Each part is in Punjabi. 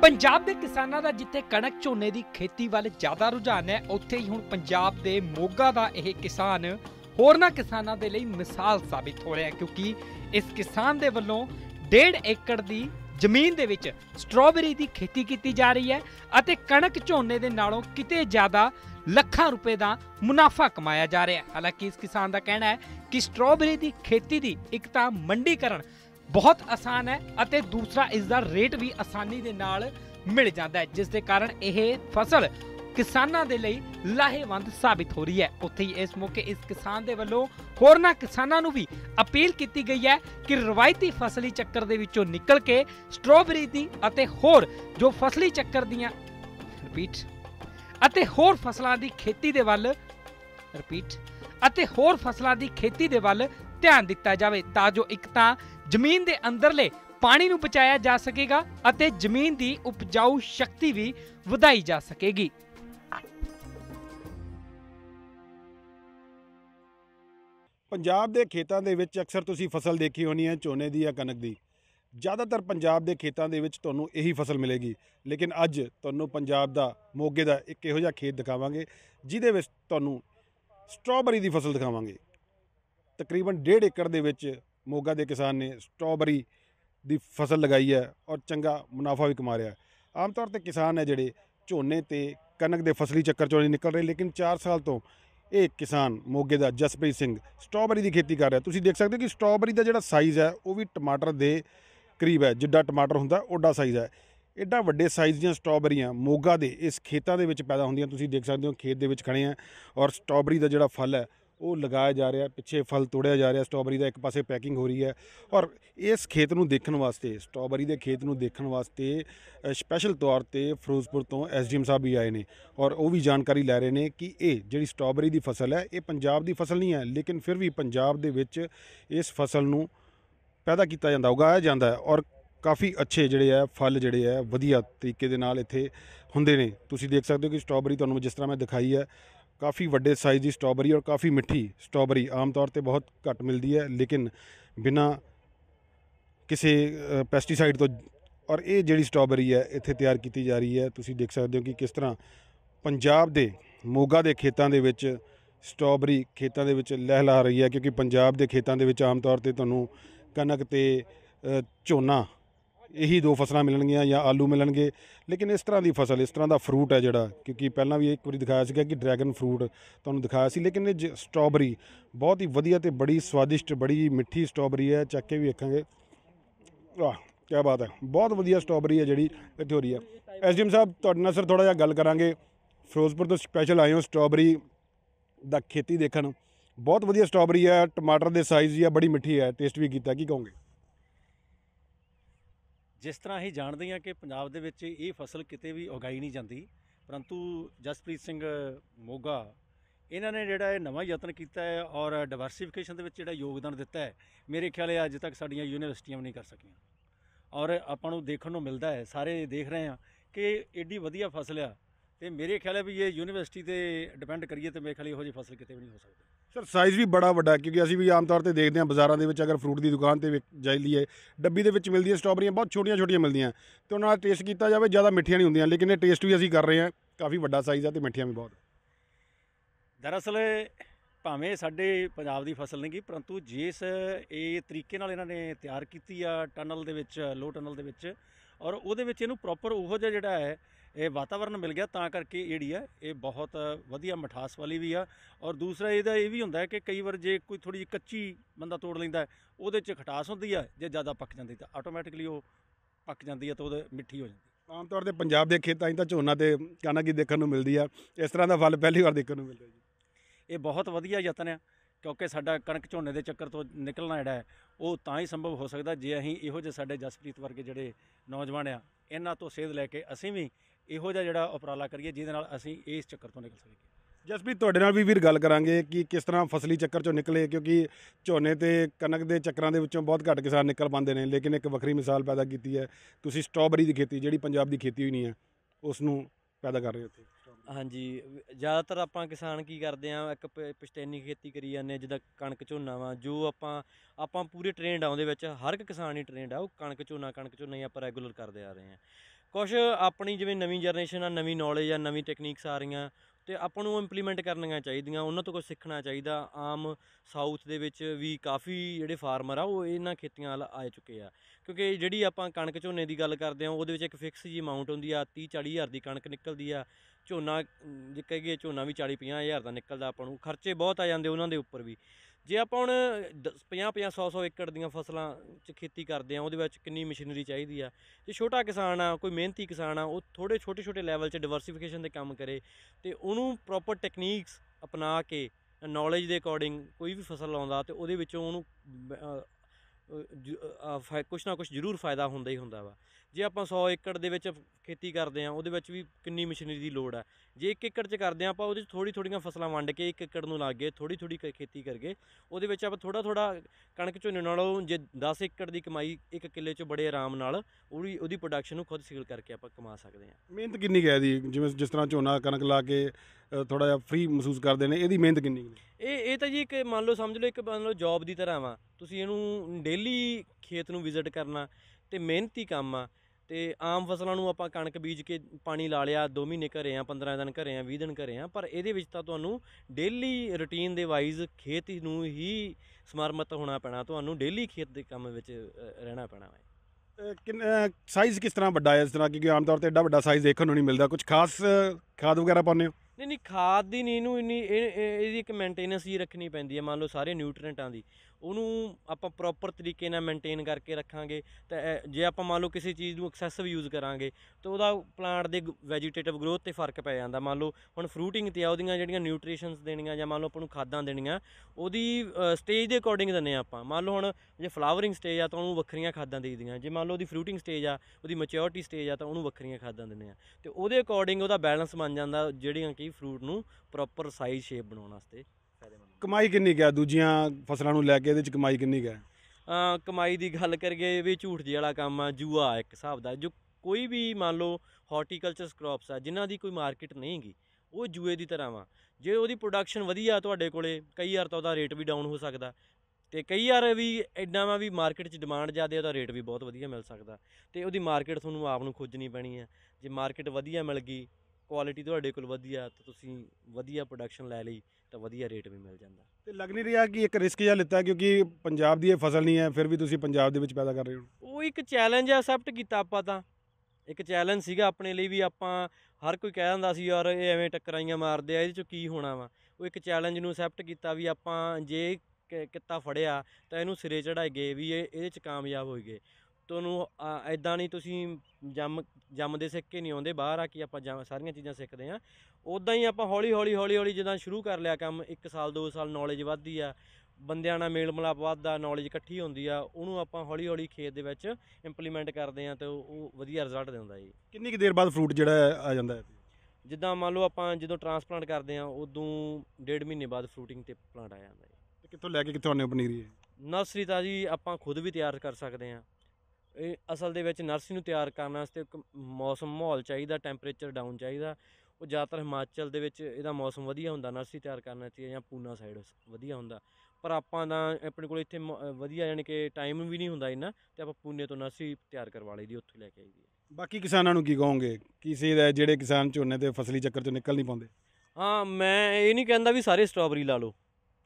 ਪੰਜਾਬ ਦੇ ਕਿਸਾਨਾਂ ਦਾ ਜਿੱਥੇ ਕਣਕ ਝੋਨੇ ਦੀ ਖੇਤੀ ਵੱਲ ਜ਼ਿਆਦਾ ਰੁਝਾਨ ਹੈ, ਉੱਥੇ ਹੀ ਹੁਣ ਪੰਜਾਬ ਦੇ ਮੋਗਾ ਦਾ ਇਹ ਕਿਸਾਨ ਹੋਰਨਾਂ ਕਿਸਾਨਾਂ ਦੇ ਲਈ ਮਿਸਾਲ ਸਾਬਿਤ ਹੋ ਰਿਹਾ ਹੈ, ਕਿਉਂਕਿ ਇਸ ਕਿਸਾਨ ਦੇ ਵੱਲੋਂ 1.5 ਏਕੜ ਦੀ ਜ਼ਮੀਨ ਦੇ ਵਿੱਚ ਸਟ੍ਰਾਬੇਰੀ ਦੀ ਖੇਤੀ ਕੀਤੀ ਜਾ ਰਹੀ ਹੈ ਅਤੇ ਕਣਕ ਝੋਨੇ ਦੇ ਨਾਲੋਂ ਕਿਤੇ ਜ਼ਿਆਦਾ ਲੱਖਾਂ ਰੁਪਏ ਦਾ ਮੁਨਾਫਾ ਕਮਾਇਆ ਜਾ ਰਿਹਾ ਹੈ। ਹਾਲਾਂਕਿ ਇਸ ਕਿਸਾਨ ਦਾ ਕਹਿਣਾ ਹੈ ਕਿ ਸਟ੍ਰਾਬੇਰੀ ਦੀ ਖੇਤੀ ਦੀ ਇੱਕ ਤਾਂ ਮੰਡੀਕਰਨ ਬਹੁਤ ਆਸਾਨ ਹੈ ਅਤੇ ਦੂਸਰਾ ਇਸ ਦਾ ਰੇਟ ਵੀ ਆਸਾਨੀ ਦੇ ਨਾਲ ਮਿਲ ਜਾਂਦਾ ਹੈ, ਜਿਸ ਦੇ ਕਾਰਨ ਇਹ ਫਸਲ ਕਿਸਾਨਾਂ ਦੇ ਲਈ ਲਾਹੇਵੰਦ ਸਾਬਿਤ ਹੋ ਰਹੀ ਹੈ। ਉੱਥੇ ਹੀ ਇਸ ਮੌਕੇ ਇਸ ਕਿਸਾਨ ਦੇ ਵੱਲੋਂ ਹੋਰਨਾਂ ਕਿਸਾਨਾਂ ਨੂੰ ਵੀ ਅਪੀਲ ਕੀਤੀ ਗਈ ਹੈ ਕਿ ਰਵਾਇਤੀ ਫਸਲੀ ਚੱਕਰ ਦੇ ਵਿੱਚੋਂ ਨਿਕਲ ਕੇ ਸਟ੍ਰਾਬੇਰੀ ਦੀ ਅਤੇ ਹੋਰ ਜੋ ਫਸਲੀ ਚੱਕਰ ਦੀਆਂ ਅਤੇ ਹੋਰ ਫਸਲਾਂ ਦੀ ਖੇਤੀ ਦੇ ਵੱਲ ਧਿਆਨ ਦਿੱਤਾ ਜਾਵੇ, ਤਾਂ ਜੋ ਇੱਕ ਤਾਂ ਜ਼ਮੀਨ ਦੇ ਅੰਦਰਲੇ ਪਾਣੀ ਨੂੰ ਬਚਾਇਆ ਜਾ ਸਕੇਗਾ ਅਤੇ ਜ਼ਮੀਨ ਦੀ ਉਪਜਾਊ ਸ਼ਕਤੀ ਵੀ ਵਧਾਈ ਜਾ ਸਕੇਗੀ। ਪੰਜਾਬ ਦੇ ਖੇਤਾਂ ਦੇ ਵਿੱਚ ਅਕਸਰ ਤੁਸੀਂ ਫਸਲ ਦੇਖੀ ਹੋਣੀ ਹੈ ਝੋਨੇ ਦੀ ਜਾਂ ਕਣਕ ਦੀ। ਜ਼ਿਆਦਾਤਰ ਪੰਜਾਬ ਦੇ ਖੇਤਾਂ ਦੇ ਵਿੱਚ ਤੁਹਾਨੂੰ ਇਹੀ ਫਸਲ ਮਿਲੇਗੀ, ਲੇਕਿਨ ਅੱਜ ਤੁਹਾਨੂੰ ਪੰਜਾਬ ਦਾ ਮੋਗੇ ਦਾ ਇੱਕ ਇਹੋ ਜਿਹਾ ਖੇਤ ਦਿਖਾਵਾਂਗੇ ਜਿਹਦੇ ਵਿੱਚ ਤੁਹਾਨੂੰ ਸਟ੍ਰਾਬੇਰੀ ਦੀ ਫਸਲ ਦਿਖਾਵਾਂਗੇ। ਤਕਰੀਬਨ 1.5 ਏਕੜ ਦੇ ਵਿੱਚ ਮੋਗਾ ਦੇ ਕਿਸਾਨ ਨੇ ਸਟ੍ਰਾਬੇਰੀ ਦੀ ਫਸਲ ਲਗਾਈ ਹੈ ਔਰ ਚੰਗਾ ਮੁਨਾਫਾ ਵੀ ਕਮਾ ਰਿਹਾ। ਆਮ ਤੌਰ ਤੇ ਕਿਸਾਨ ਹੈ ਜਿਹੜੇ ਝੋਨੇ ਤੇ ਕਣਕ ਦੇ ਫਸਲੀ ਚੱਕਰ ਚੋਂ ਨਹੀਂ ਨਿਕਲ ਰਹੇ, ਲੇਕਿਨ 4 ਸਾਲ ਤੋਂ ਇਹ ਕਿਸਾਨ ਮੋਗੇ ਦਾ ਜਸਪ੍ਰੀਤ ਸਿੰਘ ਸਟ੍ਰਾਬੇਰੀ ਦੀ ਖੇਤੀ ਕਰ ਰਿਹਾ। ਤੁਸੀਂ ਦੇਖ ਸਕਦੇ ਹੋ ਕਿ ਸਟ੍ਰਾਬੇਰੀ ਦਾ ਜਿਹੜਾ ਸਾਈਜ਼ ਹੈ ਉਹ ਵੀ ਟਮਾਟਰ ਦੇ ਕਰੀਬ ਹੈ, ਜਿੱਡਾ ਟਮਾਟਰ ਹੁੰਦਾ ਓਡਾ ਸਾਈਜ਼ ਹੈ। ਐਡਾ ਵੱਡੇ ਸਾਈਜ਼ ਦੀਆਂ ਸਟ੍ਰਾਬੇਰੀਆਂ ਮੋਗਾ ਦੇ ਇਸ ਖੇਤਾਂ ਦੇ ਵਿੱਚ ਪੈਦਾ ਹੁੰਦੀਆਂ। ਤੁਸੀਂ ਦੇਖ ਸਕਦੇ ਹੋ ਖੇਤ ਦੇ ਵਿੱਚ ਖੜੇ ਆ ਔਰ ਸਟ੍ਰਾਬੇਰੀ ਦਾ ਜਿਹੜਾ ਫਲ ਹੈ ਉਹ ਲਗਾਇਆ ਜਾ ਰਿਹਾ, ਪਿੱਛੇ ਫਲ ਤੋੜਿਆ ਜਾ ਰਿਹਾ ਸਟ੍ਰਾਬੇਰੀ ਦਾ, ਇੱਕ ਪਾਸੇ ਪੈਕਿੰਗ ਹੋ ਰਹੀ ਹੈ। ਔਰ ਇਸ ਖੇਤ ਨੂੰ ਦੇਖਣ ਵਾਸਤੇ, ਸਟ੍ਰਾਬੇਰੀ ਦੇ ਖੇਤ ਨੂੰ ਦੇਖਣ ਵਾਸਤੇ ਸਪੈਸ਼ਲ ਤੌਰ ਤੇ ਫਿਰੋਜ਼ਪੁਰ ਤੋਂ ਐਸਡੀਐਮ ਸਾਹਿਬ ਵੀ ਆਏ ਨੇ ਔਰ ਉਹ ਵੀ ਜਾਣਕਾਰੀ ਲੈ ਰਹੇ ਨੇ ਕਿ ਇਹ ਜਿਹੜੀ ਸਟ੍ਰਾਬੇਰੀ ਦੀ ਫਸਲ ਹੈ ਇਹ ਪੰਜਾਬ ਦੀ ਫਸਲ ਨਹੀਂ ਹੈ, ਲੇਕਿਨ ਫਿਰ ਵੀ ਪੰਜਾਬ ਦੇ ਵਿੱਚ ਇਸ ਫਸਲ ਨੂੰ ਪੈਦਾ ਕੀਤਾ ਜਾਂਦਾ, ਉਗਾਇਆ ਜਾਂਦਾ ਹੈ ਔਰ ਕਾਫੀ ਅੱਛੇ ਜਿਹੜੇ ਹੈ ਫਲ ਜਿਹੜੇ ਹੈ ਵਧੀਆ ਤਰੀਕੇ ਦੇ ਨਾਲ ਇੱਥੇ ਹੁੰਦੇ ਨੇ। ਤੁਸੀਂ ਦੇਖ ਸਕਦੇ ਹੋ ਕਿ ਸਟ੍ਰਾਬੇਰੀ ਤੁਹਾਨੂੰ ਜਿਸ ਤਰ੍ਹਾਂ ਮੈਂ ਦਿਖਾਈ ਹੈ, ਕਾफ़ी ਵੱਡੇ ਸਾਈਜ਼ ਦੀ ਸਟ੍ਰਾਬੇਰੀ और काफ़ी मिठी स्ट्रॉबेरी आम तौर पे बहुत घट मिलती है, लेकिन बिना किसी पैसटीसाइड तो। और ये जिहड़ी स्ट्रॉबेरी है इत्थे तैयार की जा रही है। तुसीं देख सकते हो कि किस तरह पंजाब दे मोगा दे खेतां दे विच स्ट्रॉबेरी खेतां दे विच लहला रही है, क्योंकि पंजाब दे खेतां दे विच आम तौर ते तुहानूं कनक ते झोना यही 2 फसलां मिलणगीਆਂ ਜਾਂ आलू मिलणगे, लेकिन इस तरह की फसल, इस तरह का फ्रूट है जिहड़ा, क्योंकि पहला भी एक बार दिखाया सीगा कि ड्रैगन फ्रूट तुहानूं दिखाया सी, लेकिन ये स्ट्रॉबेरी बहुत ही वधिया ते बड़ी स्वादिष्ट बड़ी मिठी स्ट्रॉबेरी है। चक के भी वेखांगे, वाह क्या बात है, बहुत वधिया स्ट्रॉबेरी है जिहड़ी इत्थे हो रही है। एसडीएम साहब तुहाडे नाल सर थोड़ा जिहा गल करांगे, फिरोजपुर तो स्पैशल आए हो स्ट्रॉबेरी दा खेती देखण, बहुत वधिया स्ट्रॉबेरी है, टमाटर दे साइज़ ही है, बड़ी मिठी है, टेस्ट भी कीता, की कहोगे? जिस तरह ही जानते हैं कि पंजाब दे विच ये फसल किते भी उगाई नहीं जाती, परंतु जसप्रीत सिंह मोगा इन्होंने जिहड़ा नवा यतन किया है और डाइवर्सिफिकेशन दे विच जिहड़ा योगदान दिता है, मेरे ख्याल है अज तक साडियां यूनिवर्सिटियां भी नहीं कर सकियां। और आपां नूं देखण नूं मिलदा है, सारे देख रहे हैं कि एडी वधिया फसल आ, तो मेरे ख्याल है भी ये यूनिवर्सिटी ते डिपेंड करिए तो मेरे ख्याल इहो जी फसल किते भी नहीं हो सकती। सर साइज़ भी बड़ा वड्डा, क्योंकि असीं भी आम तौर पर देखते हैं बाज़ारों के अगर फ्रूट की दुकान पर जाई लीए डब्बी दे विच मिलदियां स्ट्रॉबेरियां बहुत छोटियां छोटियां मिलदियां, तो उन्हां दा टेस्ट किया जाए ज़्यादा मिठियां नहीं होंदियां, लेकिन ये टेस्ट भी असीं कर रहे हैं, काफ़ी वड्डा साइज़ है तो मिठियां भी बहुत। दरअसल भावें साडे पंजाब दी फसल नहीं गी, परंतु जिस ये तरीके नाल इन्हां ने तैयार कीती आ टनल दे विच, लो टनल दे विच, और उहदे विच इहनूं प्रॉपर उहो जिहा जिहड़ा है ये वातावरण मिल गया, तां करके जिहड़ी है ये बहुत वधिया मिठास वाली भी आ। और दूसरा इहदा ये भी हुंदा है कि कई बार जे कोई थोड़ी जी कच्ची बंदा तोड़ लैंदा है, उहदे च खटास हुंदी है, जे ज़्यादा पक जाती तो आटोमैटिकली वो पक जाती है तो वो मिठी हो जाती। आम तौर पर पंजाब के खेतों तो झोना तो कणक ही देखने को मिलती है, इस तरह का फल पहली बार देखने को मिलता है जी। ये बहुत वधिया यतन है, क्योंकि साडा कणक झोने के चक्कर तो निकलना जिहड़ा है वो तां ही संभव हो सकता जे असीं इहो जे साडे जसप्रीत वर्गे जिहड़े नौजवान आ इन्हां तो सेध लैके असीं भी इहो जिहा जिहड़ा उपराला करिए जिहदे नाल असीं इस चक्कर तो निकल सकीए। जसप्रीत तुहाडे नाल भी वीर गल करांगे कि किस तरह फसली चक्कर चों निकले, क्योंकि झोने ते कनक के चक्करां दे विच्चों बहुत घट किसान निकल पाते हैं, लेकिन एक वक्री मिसाल पैदा की है, तुसीं स्ट्रॉबेरी की खेती जिहड़ी पंजाब की खेती हुई नहीं है उसनूं पैदा कर रहे हो उत्थे। हाँ जी, ज़्यादातर आपां किसान की करते हैं, एक पछतैनी खेती करी जाने, जिद्दां कणक झोना वा जो आपां पूरे ट्रेंड आ, उहदे विच हर एक किसान ही ट्रेंड आ, वो कणक झोना ही आपां रैगूलर करते आ रहे हैं। ਕੁਛ ਆਪਣੀ ਜਿਵੇਂ ਨਵੀਂ ਜਨਰੇਸ਼ਨ ਆ, ਨਵੀਂ ਨੌਲੇਜ ਆ, ਨਵੀਂ ਟੈਕਨੀਕਸ ਆ ਰਹੀਆਂ ਅਤੇ ਆਪਾਂ ਨੂੰ ਇੰਪਲੀਮੈਂਟ ਕਰਨੀਆਂ ਚਾਹੀਦੀਆਂ, ਉਹਨਾਂ ਤੋਂ ਕੁਛ ਸਿੱਖਣਾ ਚਾਹੀਦਾ। ਆਮ ਸਾਊਥ ਦੇ ਵਿੱਚ ਵੀ ਕਾਫੀ ਜਿਹੜੇ ਫਾਰਮਰ ਆ ਉਹ ਇਹਨਾਂ ਖੇਤੀਆਂ ਵੱਲ ਆ ਚੁੱਕੇ ਆ, ਕਿਉਂਕਿ ਜਿਹੜੀ ਆਪਾਂ ਕਣਕ ਝੋਨੇ ਦੀ ਗੱਲ ਕਰਦੇ ਹਾਂ ਉਹਦੇ ਵਿੱਚ ਇੱਕ ਫਿਕਸ ਜੀ ਅਮਾਊਂਟ ਹੁੰਦੀ ਆ, 30-40 ਹਜ਼ਾਰ ਦੀ ਕਣਕ ਨਿਕਲਦੀ ਆ। ਝੋਨਾ ਜੇ ਕਹੀਏ ਝੋਨਾ ਵੀ 40-50 ਹਜ਼ਾਰ ਦਾ ਨਿਕਲਦਾ, ਆਪਾਂ ਨੂੰ ਖਰਚੇ ਬਹੁਤ ਆ ਜਾਂਦੇ ਉਹਨਾਂ ਦੇ ਉੱਪਰ ਵੀ। ਜੇ ਆਪਾਂ ਹੁਣ 50-50 100-100 ਏਕੜ ਦੀਆਂ ਫਸਲਾਂ 'ਚ ਖੇਤੀ ਕਰਦੇ ਹਾਂ, ਉਹਦੇ ਵਿੱਚ ਕਿੰਨੀ ਮਸ਼ੀਨਰੀ ਚਾਹੀਦੀ ਆ। ਜੇ ਛੋਟਾ ਕਿਸਾਨ ਆ, ਕੋਈ ਮਿਹਨਤੀ ਕਿਸਾਨ ਆ, ਉਹ ਥੋੜ੍ਹੇ ਛੋਟੇ ਲੈਵਲ 'ਚ ਡਿਵਰਸੀਫਿਕੇਸ਼ਨ ਦੇ ਕੰਮ ਕਰੇ ਅਤੇ ਉਹਨੂੰ ਪ੍ਰੋਪਰ ਟੈਕਨੀਕਸ ਅਪਣਾ ਕੇ ਨੌਲੇਜ ਦੇ ਅਕੋਰਡਿੰਗ ਕੋਈ ਵੀ ਫਸਲ ਲਾਉਂਦਾ ਅਤੇ ਉਹਦੇ ਵਿੱਚੋਂ ਉਹਨੂੰ ਕੁਛ ਨਾ ਕੁਛ ਜ਼ਰੂਰ ਫਾਇਦਾ ਹੁੰਦਾ ਹੀ ਹੁੰਦਾ ਵਾ। ਜੇ ਆਪਾਂ 100 ਏਕੜ ਦੇ ਵਿੱਚ ਖੇਤੀ ਕਰਦੇ ਹਾਂ, ਉਹਦੇ ਵਿੱਚ ਵੀ ਕਿੰਨੀ ਮਸ਼ੀਨਰੀ ਦੀ ਲੋੜ ਆ। ਜੇ 1 ਏਕੜ 'ਚ ਕਰਦੇ ਹਾਂ ਆਪਾਂ, ਉਹਦੇ 'ਚ ਥੋੜ੍ਹੀਆਂ ਫਸਲਾਂ ਵੰਡ ਕੇ 1 ਏਕੜ ਨੂੰ ਲਾ ਕੇ ਥੋੜ੍ਹੀ ਖੇਤੀ ਕਰਕੇ ਉਹਦੇ ਵਿੱਚ ਆਪਾਂ ਥੋੜ੍ਹਾ ਕਣਕ ਝੋਨੇ ਨਾਲੋਂ ਜੇ 10 ਏਕੜ ਦੀ ਕਮਾਈ 1 ਕਿੱਲੇ 'ਚ ਬੜੇ ਆਰਾਮ ਨਾਲ ਉਹਦੀ ਪ੍ਰੋਡਕਸ਼ਨ ਨੂੰ ਖੁਦ ਸੇਲ ਕਰਕੇ ਆਪਾਂ ਕਮਾ ਸਕਦੇ ਹਾਂ। ਮਿਹਨਤ ਕਿੰਨੀ ਕੁ ਹੈ ਇਹਦੀ, ਜਿਵੇਂ ਜਿਸ ਤਰ੍ਹਾਂ ਝੋਨਾ ਕਣਕ ਲਾ ਕੇ ਥੋੜ੍ਹਾ ਜਿਹਾ ਫ੍ਰੀ ਮਹਿਸੂਸ ਕਰਦੇ ਨੇ, ਇਹਦੀ ਮਿਹਨਤ ਕਿੰਨੀ ਕੁ ਨੇ? ਇਹ ਤਾਂ ਜੀ ਇੱਕ ਮੰਨ ਲਓ ਸਮਝ ਲਓ ਇੱਕ ਮੰਨ ਲਓ ਜੋਬ ਦੀ ਤਰ੍ਹਾਂ ਵਾ। ਤੁਸੀਂ ਇਹਨੂੰ ਡੇਲੀ ਖੇਤ ਨੂੰ ਵਿਜ਼ਿਟ ਕਰਨਾ ਅਤੇ ਮਿਹਨਤੀ ਕੰਮ ਆ। ਅਤੇ ਆਮ ਫਸਲਾਂ ਨੂੰ ਆਪਾਂ ਕਣਕ ਬੀਜ ਕੇ ਪਾਣੀ ਲਾ ਲਿਆ, 2 ਮਹੀਨੇ ਘਰੇ ਆ, 15 ਦਿਨ ਘਰੇ ਆ, 20 ਦਿਨ ਘਰੇ ਆ, ਪਰ ਇਹਦੇ ਵਿੱਚ ਤਾਂ ਤੁਹਾਨੂੰ ਡੇਲੀ ਰੂਟੀਨ ਦੇ ਵਾਈਜ਼ ਖੇਤ ਨੂੰ ਹੀ ਸਮਰਪਿਤ ਹੋਣਾ ਪੈਣਾ, ਤੁਹਾਨੂੰ ਡੇਲੀ ਖੇਤ ਦੇ ਕੰਮ ਵਿੱਚ ਰਹਿਣਾ ਪੈਣਾ ਹੈ। ਕਿੰਨਾ ਸਾਈਜ਼ ਕਿਸ ਤਰ੍ਹਾਂ ਵੱਡਾ ਹੈ? ਇਸ ਤਰ੍ਹਾਂ ਕਿਉਂਕਿ ਆਮ ਤੌਰ 'ਤੇ ਐਡਾ ਵੱਡਾ ਸਾਈਜ਼ ਦੇਖਣ ਨੂੰ ਨਹੀਂ ਮਿਲਦਾ। ਕੁਝ ਖਾਸ ਖਾਦ ਵਗੈਰਾ ਪਾਉਂਦੇ ਹੋ? ਨਹੀਂ ਖਾਦ ਦੀ ਨਹੀਂ, ਇਹਨੂੰ ਇੰਨੀ ਇਹਦੀ ਇੱਕ ਮੇਨਟੇਨੈਂਸ ਹੀ ਰੱਖਣੀ ਪੈਂਦੀ ਹੈ। ਮੰਨ ਲਓ ਸਾਰੇ ਨਿਊਟ੍ਰੀਐਂਟਾਂ ਦੀ ਉਹਨੂੰ ਆਪਾਂ ਪ੍ਰੋਪਰ ਤਰੀਕੇ ਨਾਲ ਮੇਨਟੇਨ ਕਰਕੇ ਰੱਖਾਂਗੇ ਤਾਂ ਜੇ ਆਪਾਂ ਮੰਨ ਲਓ ਕਿਸੇ ਚੀਜ਼ ਨੂੰ ਐਕਸੈਸਿਵ ਯੂਜ਼ ਕਰਾਂਗੇ ਤਾਂ ਉਹਦਾ ਪਲਾਂਟ ਦੇ ਵੈਜੀਟੇਟਿਵ ਗਰੋਥ 'ਤੇ ਫਰਕ ਪੈ ਜਾਂਦਾ। ਮੰਨ ਲਓ ਹੁਣ ਫਰੂਟਿੰਗ 'ਤੇ ਆ, ਉਹਦੀਆਂ ਜਿਹੜੀਆਂ ਨਿਊਟ੍ਰੀਸ਼ਨਸ ਦੇਣੀਆਂ ਜਾਂ ਮੰਨ ਲਓ ਆਪਾਂ ਨੂੰ ਖਾਦਾਂ ਦੇਣੀਆਂ, ਉਹਦੀ ਸਟੇਜ ਦੇ ਅਕੋਰਡਿੰਗ ਦਿੰਦੇ ਹਾਂ ਆਪਾਂ। ਮੰਨ ਲਓ ਹੁਣ ਜੇ ਫਲਾਵਰਿੰਗ ਸਟੇਜ ਆ ਤਾਂ ਉਹਨੂੰ ਵੱਖਰੀਆਂ ਖਾਦਾਂ ਦੇ ਦੀਆਂ, ਜੇ ਮੰਨ ਲਓ ਉਹਦੀ ਫਰੂਟਿੰਗ ਸਟੇਜ ਆ, ਉਹਦੀ ਮੈਚਿਓਰਿਟੀ ਸਟੇਜ ਆ ਤਾਂ ਉਹਨੂੰ ਵੱਖਰੀਆਂ ਖਾਦਾਂ ਦਿੰਦੇ ਆ, ਅਤੇ ਉਹਦੇ ਅਕੋਰਡਿੰਗ ਉਹਦਾ ਬੈਲੈਂਸ ਬਣ ਜਾਂਦਾ, ਜਿਹੜੀਆਂ ਕਿ ਫਰੂਟ ਨੂੰ ਪ੍ਰੋਪਰ ਸਾਈਜ਼ ਸ਼ੇਪ ਬਣਾਉਣ ਵਾਸਤੇ ਫਾਇਦੇਮੰਦ। ਕਮਾਈ ਕਿੰਨੀ ਕੁ ਹੈ ਦੂਜੀਆਂ ਫਸਲਾਂ ਨੂੰ ਲੈ ਕੇ? ਇਹਦੇ 'ਚ ਕਮਾਈ ਕਿੰਨੀ ਕੁ ਹੈ? ਕਮਾਈ ਦੀ ਗੱਲ ਕਰੀਏ ਵੀ ਝੂਠ ਜਿਹੇ ਵਾਲਾ ਕੰਮ ਆ, ਜੂਆ ਇੱਕ ਹਿਸਾਬ ਦਾ। ਜੋ ਕੋਈ ਵੀ ਮੰਨ ਲਓ ਹਾਰਟੀਕਲਚਰ ਕ੍ਰੌਪਸ ਆ ਜਿਨ੍ਹਾਂ ਦੀ ਕੋਈ ਮਾਰਕੀਟ ਨਹੀਂ ਗੀ, ਉਹ ਜੂਏ ਦੀ ਤਰ੍ਹਾਂ ਵਾ। ਜੇ ਉਹਦੀ ਪ੍ਰੋਡਕਸ਼ਨ ਵਧੀਆ ਤੁਹਾਡੇ ਕੋਲੇ, ਕਈ ਵਾਰ ਤਾਂ ਉਹਦਾ ਰੇਟ ਵੀ ਡਾਊਨ ਹੋ ਸਕਦਾ, ਅਤੇ ਕਈ ਵਾਰ ਵੀ ਇੱਦਾਂ ਵਾ ਵੀ ਮਾਰਕੀਟ 'ਚ ਡਿਮਾਂਡ ਜ਼ਿਆਦਾ, ਉਹਦਾ ਰੇਟ ਵੀ ਬਹੁਤ ਵਧੀਆ ਮਿਲ ਸਕਦਾ, ਅਤੇ ਉਹਦੀ ਮਾਰਕੀਟ ਤੁਹਾਨੂੰ ਆਪ ਨੂੰ ਖੋਜਣੀ ਪੈਣੀ ਹੈ। ਜੇ ਮਾਰਕੀਟ ਵਧੀਆ ਮਿਲ ਗਈ, ਕੁਆਲਿਟੀ ਤੁਹਾਡੇ ਕੋਲ ਵਧੀਆ, ਤਾਂ ਤੁਸੀਂ ਵਧੀਆ ਪ੍ਰੋਡਕਸ਼ਨ ਲੈ ਲਈ ਤਾਂ ਵਧੀਆ ਰੇਟ ਵੀ ਮਿਲ ਜਾਂਦਾ। ਤੇ ਲੱਗ ਨਹੀਂ ਰਿਹਾ ਕਿ ਇੱਕ ਰਿਸਕ ਜਿਹਾ ਲਿੱਤਾ, ਕਿਉਂਕਿ ਪੰਜਾਬ ਦੀ ਇਹ ਫਸਲ ਨਹੀਂ ਹੈ, ਫਿਰ ਵੀ ਤੁਸੀਂ ਪੰਜਾਬ ਦੇ ਵਿੱਚ ਪੈਦਾ ਕਰ ਰਹੇ ਹੋ? ਉਹ ਇੱਕ ਚੈਲੰਜ ਐਕਸੈਪਟ ਕੀਤਾ ਆਪਾਂ ਤਾਂ, ਇੱਕ ਚੈਲੰਜ ਸੀਗਾ ਆਪਣੇ ਲਈ ਵੀ। ਆਪਾਂ ਹਰ ਕੋਈ ਕਹਿ ਦਿੰਦਾ ਸੀ ਯਾਰ ਇਹ ਐਵੇਂ ਟੱਕਰਾਈਆਂ ਮਾਰਦੇ ਆ, ਇਹਦੇ 'ਚੋਂ ਕੀ ਹੋਣਾ ਵਾ। ਉਹ ਇੱਕ ਚੈਲੰਜ ਨੂੰ ਐਕਸੈਪਟ ਕੀਤਾ ਵੀ ਆਪਾਂ ਜੇ ਕਿੱਤਾ ਫੜਿਆ ਤਾਂ ਇਹਨੂੰ ਸਿਰੇ ਚੜ੍ਹਾਈਏ, ਵੀ ਇਹਦੇ 'ਚ ਕਾਮਯਾਬ ਹੋਈਏ। ਤੁਹਾਨੂੰ ਇੱਦਾਂ ਨਹੀਂ ਤੁਸੀਂ ਜੰਮਦੇ ਸਿੱਖ ਕੇ ਨਹੀਂ ਆਉਂਦੇ ਬਾਹਰ ਆ ਕਿ ਆਪਾਂ ਸਾਰੀਆਂ ਚੀਜ਼ਾਂ ਸਿੱਖਦੇ ਹਾਂ। ਉੱਦਾਂ ਹੀ ਆਪਾਂ ਹੌਲੀ ਜਿੱਦਾਂ ਸ਼ੁਰੂ ਕਰ ਲਿਆ ਕੰਮ, 1 ਸਾਲ 2 ਸਾਲ ਨੌਲੇਜ ਵੱਧਦੀ ਆ, ਬੰਦਿਆਂ ਨਾਲ ਮੇਲ ਮਿਲਾਪ ਵੱਧਦਾ, ਨੌਲੇਜ ਇਕੱਠੀ ਹੁੰਦੀ ਆ, ਉਹਨੂੰ ਆਪਾਂ ਹੌਲੀ ਖੇਤ ਦੇ ਵਿੱਚ ਇੰਪਲੀਮੈਂਟ ਕਰਦੇ ਹਾਂ ਅਤੇ ਉਹ ਵਧੀਆ ਰਿਜ਼ਲਟ ਦਿੰਦਾ ਜੀ। ਕਿੰਨੀ ਕੁ ਦੇਰ ਬਾਅਦ ਫਰੂਟ ਜਿਹੜਾ ਆ ਜਾਂਦਾ ਹੈ? ਜਿੱਦਾਂ ਮੰਨ ਲਓ ਆਪਾਂ ਜਦੋਂ ਟਰਾਂਸਪਲਾਂਟ ਕਰਦੇ ਹਾਂ ਉਦੋਂ 1.5 ਮਹੀਨੇ ਬਾਅਦ ਫਰੂਟਿੰਗ 'ਤੇ ਪਲਾਂਟ ਆ ਜਾਂਦਾ ਜੀ। ਕਿੱਥੋਂ ਲੈ ਕੇ ਕਿੱਥੋਂ ਆਉਂਦੇ ਹੋ ਪਨੀਰੀ? ਨਰਸਰੀ ਤਾਂ ਜੀ ਆਪਾਂ ਖੁਦ ਵੀ ਤਿਆਰ ਕਰ ਸਕਦੇ ਹਾਂ। ਇਹ ਅਸਲ ਦੇ ਵਿੱਚ ਨਰਸਰੀ ਨੂੰ ਤਿਆਰ ਕਰਨ ਵਾਸਤੇ ਇੱਕ ਮਾਹੌਲ ਚਾਹੀਦਾ, ਟੈਂਪਰੇਚਰ ਡਾਊਨ ਚਾਹੀਦਾ। ਉਹ ਜ਼ਿਆਦਾਤਰ ਹਿਮਾਚਲ ਦੇ ਵਿੱਚ ਇਹਦਾ ਮੌਸਮ ਵਧੀਆ ਹੁੰਦਾ ਨਰਸਰੀ ਤਿਆਰ ਕਰਨ 'ਚ, ਜਾਂ ਪੂਨਾ ਸਾਈਡ ਵਧੀਆ ਹੁੰਦਾ। ਪਰ ਆਪਾਂ ਤਾਂ ਆਪਣੇ ਕੋਲ ਇੱਥੇ ਵਧੀਆ ਯਾਨੀ ਕਿ ਟਾਈਮ ਵੀ ਨਹੀਂ ਹੁੰਦਾ ਇੰਨਾ, ਅਤੇ ਆਪਾਂ ਪੂਨੇ ਤੋਂ ਨਰਸਰੀ ਤਿਆਰ ਕਰਵਾ ਲਈ ਦੀ, ਉੱਥੇ ਲੈ ਕੇ ਆਈ ਦੀ। ਬਾਕੀ ਕਿਸਾਨਾਂ ਨੂੰ ਕੀ ਕਹੋਗੇ? ਕੀ ਸੇਧ ਹੈ ਜਿਹੜੇ ਕਿਸਾਨ ਝੋਨੇ ਦੇ ਫਸਲੀ ਚੱਕਰ 'ਚੋਂ ਨਿਕਲ ਨਹੀਂ ਪਾਉਂਦੇ? ਹਾਂ, ਮੈਂ ਇਹ ਨਹੀਂ ਕਹਿੰਦਾ ਵੀ ਸਾਰੇ ਸਟ੍ਰਾਬੇਰੀ ਲਾ ਲਓ,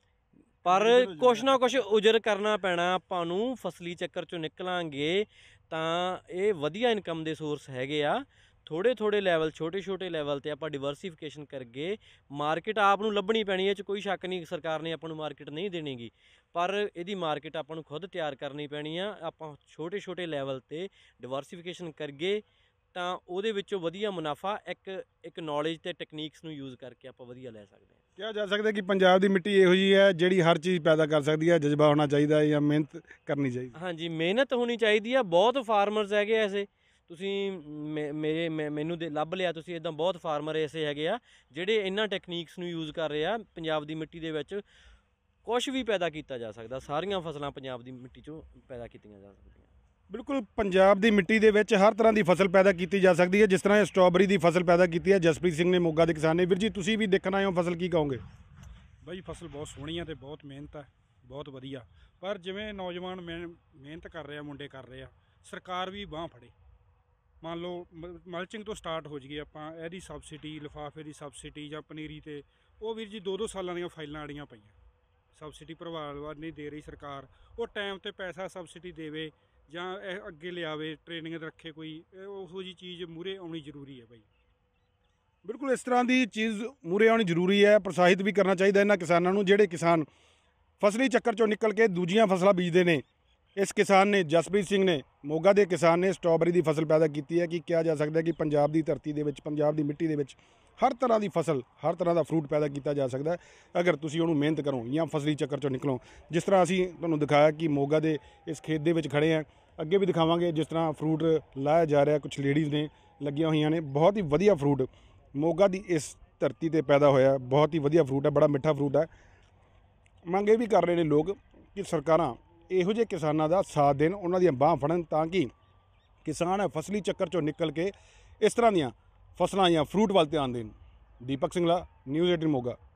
ਪਰ ਕੁਛ ਨਾ ਕੁਛ ਉਜਰ ਕਰਨਾ ਪੈਣਾ ਆਪਾਂ ਨੂੰ। ਫਸਲੀ ਚੱਕਰ 'ਚੋਂ ਨਿਕਲਾਂਗੇ ਤਾਂ ਇਹ ਵਧੀਆ ਇਨਕਮ ਦੇ ਸੋਰਸ ਹੈਗੇ ਆ। ਥੋੜ੍ਹੇ ਲੈਵਲ, ਛੋਟੇ ਲੈਵਲ 'ਤੇ ਆਪਾਂ ਡਿਵਰਸੀਫਿਕੇਸ਼ਨ ਕਰਕੇ ਮਾਰਕੀਟ ਆਪ ਨੂੰ ਲੱਭਣੀ ਪੈਣੀ। ਇਹ 'ਚ ਕੋਈ ਸ਼ੱਕ ਨਹੀਂ, ਸਰਕਾਰ ਨੇ ਆਪਾਂ ਨੂੰ ਮਾਰਕੀਟ ਨਹੀਂ ਦੇਣੀ ਗੀ, ਪਰ ਇਹਦੀ ਮਾਰਕੀਟ ਆਪਾਂ ਨੂੰ ਖੁਦ ਤਿਆਰ ਕਰਨੀ ਪੈਣੀ ਆ। ਆਪਾਂ ਛੋਟੇ ਲੈਵਲ 'ਤੇ ਡਿਵਰਸੀਫਿਕੇਸ਼ਨ ਕਰੀਏ ਤਾਂ ਉਹਦੇ ਵਿੱਚੋਂ ਵਧੀਆ ਮੁਨਾਫਾ ਇੱਕ ਨੌਲੇਜ ਅਤੇ ਟੈਕਨੀਕਸ ਨੂੰ ਯੂਜ਼ ਕਰਕੇ ਆਪਾਂ ਵਧੀਆ ਲੈ ਸਕਦੇ ਹਾਂ। ਕਿਹਾ ਜਾ ਸਕਦਾ ਕਿ ਪੰਜਾਬ ਦੀ ਮਿੱਟੀ ਇਹੋ ਜਿਹੀ ਹੈ ਜਿਹੜੀ ਹਰ ਚੀਜ਼ ਪੈਦਾ ਕਰ ਸਕਦੀ ਹੈ, ਜਜ਼ਬਾ ਹੋਣਾ ਚਾਹੀਦਾ ਹੈ ਜਾਂ ਮਿਹਨਤ ਕਰਨੀ ਚਾਹੀਦੀ? ਹਾਂਜੀ, ਮਿਹਨਤ ਹੋਣੀ ਚਾਹੀਦੀ ਆ। ਬਹੁਤ ਫਾਰਮਰਸ ਹੈਗੇ ਐਸੇ, ਤੁਸੀਂ ਮੈਨੂੰ ਲੱਭ ਲਿਆ ਤੁਸੀਂ, ਇੱਦਾਂ ਬਹੁਤ ਫਾਰਮਰ ਐਸੇ ਹੈਗੇ ਆ ਜਿਹੜੇ ਇਹਨਾਂ ਟੈਕਨੀਕਸ ਨੂੰ ਯੂਜ਼ ਕਰ ਰਹੇ ਆ। ਪੰਜਾਬ ਦੀ ਮਿੱਟੀ ਦੇ ਵਿੱਚ ਕੁਛ ਵੀ ਪੈਦਾ ਕੀਤਾ ਜਾ ਸਕਦਾ, ਸਾਰੀਆਂ ਫਸਲਾਂ ਪੰਜਾਬ ਦੀ ਮਿੱਟੀ 'ਚੋਂ ਪੈਦਾ ਕੀਤੀਆਂ ਜਾ ਸਕਦੀਆਂ। ਬਿਲਕੁਲ, ਪੰਜਾਬ ਦੀ ਮਿੱਟੀ ਦੇ ਵਿੱਚ ਹਰ ਤਰ੍ਹਾਂ ਦੀ ਫਸਲ ਪੈਦਾ ਕੀਤੀ ਜਾ ਸਕਦੀ ਹੈ। ਜਿਸ ਤਰ੍ਹਾਂ ਇਹ ਸਟ੍ਰਾਬੇਰੀ ਦੀ ਫਸਲ ਪੈਦਾ ਕੀਤੀ ਹੈ ਜਸਪ੍ਰੀਤ ਸਿੰਘ ਨੇ, ਮੋਗਾ ਦੇ ਕਿਸਾਨ ਨੇ। ਵੀਰ ਜੀ, ਤੁਸੀਂ ਵੀ ਦੇਖਣ ਆਏ ਹੋ ਫਸਲ, ਕੀ ਕਹੋਗੇ? ਬਾਈ ਫਸਲ ਬਹੁਤ ਸੋਹਣੀ ਆ ਅਤੇ ਬਹੁਤ ਮਿਹਨਤ ਹੈ, ਬਹੁਤ ਵਧੀਆ। ਪਰ ਜਿਵੇਂ ਨੌਜਵਾਨ ਮਿਹਨਤ ਕਰ ਰਹੇ ਆ, ਮੁੰਡੇ ਕਰ ਰਹੇ ਆ, ਸਰਕਾਰ ਵੀ ਬਾਂਹ ਫੜੇ। ਮੰਨ ਲਓ ਮਲਚਿੰਗ ਤੋਂ ਸਟਾਰਟ ਹੋ ਜਾਈਏ ਆਪਾਂ, ਇਹਦੀ ਸਬਸਿਡੀ, ਲਿਫਾਫੇ ਦੀ ਸਬਸਿਡੀ ਜਾਂ ਪਨੀਰੀ ਤੇ, ਉਹ ਵੀਰ ਜੀ 2-2 ਸਾਲਾਂ ਦੀਆਂ ਫਾਈਲਾਂ ਆੜੀਆਂ ਪਈਆਂ। ਸਬਸਿਡੀ ਪ੍ਰਭਾਵ ਨਹੀਂ ਦੇ ਰਹੀ ਸਰਕਾਰ, ਉਹ ਟਾਈਮ ਤੇ ਪੈਸਾ ਸਬਸਿਡੀ ਦੇਵੇ ਜਾਂ ਇਹ ਅੱਗੇ ਲਿਆਵੇ, ਟ੍ਰੇਨਿੰਗ ਰੱਖੇ ਕੋਈ, ਉਹੋ ਜਿਹੀ ਚੀਜ਼ ਮੂਹਰੇ ਆਉਣੀ ਜ਼ਰੂਰੀ ਹੈ ਬਾਈ। ਬਿਲਕੁਲ ਇਸ ਤਰ੍ਹਾਂ ਦੀ ਚੀਜ਼ ਮੂਹਰੇ ਆਉਣੀ ਜ਼ਰੂਰੀ ਹੈ। ਪ੍ਰੋਤਸਾਹਿਤ ਵੀ ਕਰਨਾ ਚਾਹੀਦਾ ਇਹਨਾਂ ਕਿਸਾਨਾਂ ਨੂੰ, ਜਿਹੜੇ ਕਿਸਾਨ ਫਸਲੀ ਚੱਕਰ ਚੋਂ ਨਿਕਲ ਕੇ ਦੂਜੀਆਂ ਫਸਲਾਂ ਬੀਜਦੇ ਨੇ। ਇਸ ਕਿਸਾਨ ਨੇ, ਜਸਪ੍ਰੀਤ ਸਿੰਘ ਨੇ, ਮੋਗਾ ਦੇ ਕਿਸਾਨ ਨੇ ਸਟ੍ਰਾਬੇਰੀ ਦੀ ਫਸਲ ਪੈਦਾ ਕੀਤੀ ਹੈ। ਕਿ ਕਿਹਾ ਜਾ ਸਕਦਾ ਕਿ ਪੰਜਾਬ ਦੀ ਧਰਤੀ ਦੇ ਵਿੱਚ, ਪੰਜਾਬ ਦੀ ਮਿੱਟੀ ਦੇ ਵਿੱਚ ਹਰ ਤਰ੍ਹਾਂ ਦੀ ਫਸਲ, ਹਰ ਤਰ੍ਹਾਂ ਦਾ ਫਰੂਟ ਪੈਦਾ ਕੀਤਾ ਜਾ ਸਕਦਾ ਹੈ, ਅਗਰ ਤੁਸੀਂ ਉਹਨੂੰ ਮਿਹਨਤ ਕਰੋ ਜਾਂ ਫਸਲੀ ਚੱਕਰ ਚੋਂ ਨਿਕਲੋ। ਜਿਸ ਤਰ੍ਹਾਂ ਅਸੀਂ ਤੁਹਾਨੂੰ ਦਿਖਾਇਆ ਕਿ ਮੋਗਾ ਦੇ ਇਸ ਖੇਤ ਦੇ ਵਿੱਚ ਖੜੇ ਹਾਂ, ਅੱਗੇ ਵੀ ਦਿਖਾਵਾਂਗੇ ਜਿਸ ਤਰ੍ਹਾਂ ਫਰੂਟ ਲਾਇਆ ਜਾ ਰਿਹਾ। ਕੁਝ ਲੇਡੀਜ਼ ਨੇ ਲੱਗੀਆਂ ਹੋਈਆਂ ਨੇ। ਬਹੁਤ ਹੀ ਵਧੀਆ ਫਰੂਟ ਮੋਗਾ ਦੀ ਇਸ ਧਰਤੀ ਤੇ ਪੈਦਾ ਹੋਇਆ, ਬਹੁਤ ਹੀ ਵਧੀਆ ਫਰੂਟ ਹੈ, ਬੜਾ ਮਿੱਠਾ ਫਰੂਟ ਹੈ। ਮੰਗ ਇਹ ਵੀ ਕਰ ਰਹੇ ਨੇ ਲੋਕ ਕਿ ਸਰਕਾਰਾਂ ਇਹੋ ਜਿਹੇ ਕਿਸਾਨਾਂ ਦਾ ਸਾਥ ਦੇਣ, ਉਹਨਾਂ ਦੀਆਂ ਬਾਂਹ ਫੜਨ, ਤਾਂ ਕਿ ਕਿਸਾਨ ਫਸਲੀ ਚੱਕਰ ਚੋਂ ਨਿਕਲ ਕੇ ਇਸ ਤਰ੍ਹਾਂ ਦੀਆਂ ਫਸਲਾਂ ਜਾਂ ਫਰੂਟ ਵੱਲ ਧਿਆਨ ਦੇਣ। ਦੀਪਕ ਸਿੰਘਲਾ, ਨਿਊਜ਼ 18 ਮੋਗਾ।